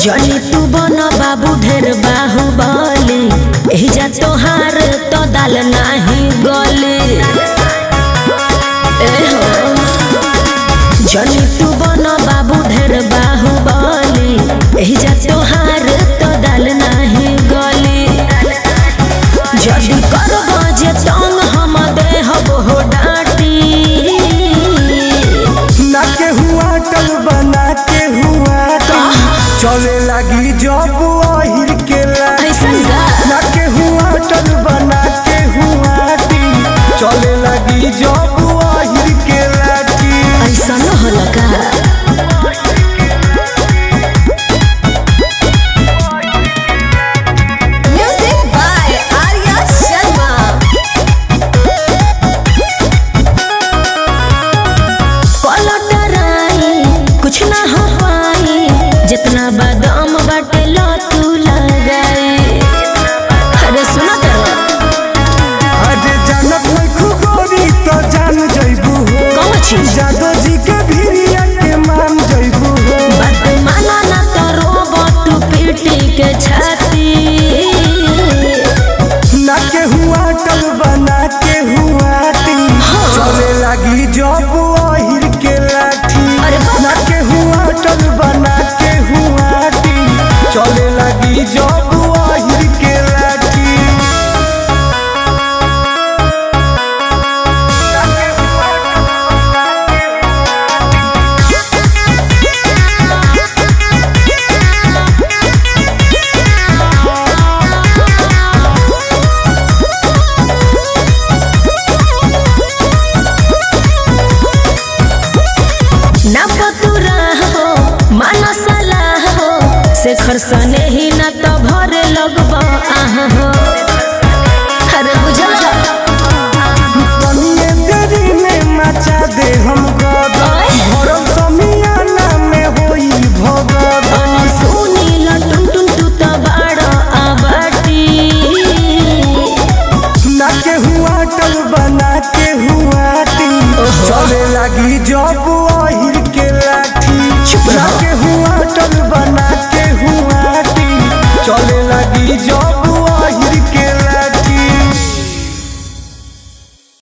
जनी तू बन बाबू ढेर बाहुबली एही जा तोहार तो दाल नाही गली जनी तू बन बाबू ढेर बाहुबली एही जा तोहार तो दाल नाही गली जदी करबो जे तंग हम देहब हो डाटी ना के हुआ टल बना के हुआ चले लगी जब आहिर के ना के हुआ टल बना के हुआ चले लगी जब आहिर के लाठी ऐसा न होला का जितना बादाम बाटे लो तू लगाई अरे सुना अरे जानत नहीं खुगोरी तो जान जइबू कौन चीज जादो जी के भिरिया के मान जइबू बात माना ना तो रोबोट पीटी के छाती ना के हुआ टल बना के हुआ चले लगी जब आहिर के लाठी ना के हुआ टल बना के हुआ चले लगी जब आहिर के लाठी ना पतुरा हो मानो सलाह हो से खरसने ही ना तो भरे लगबो आहा हो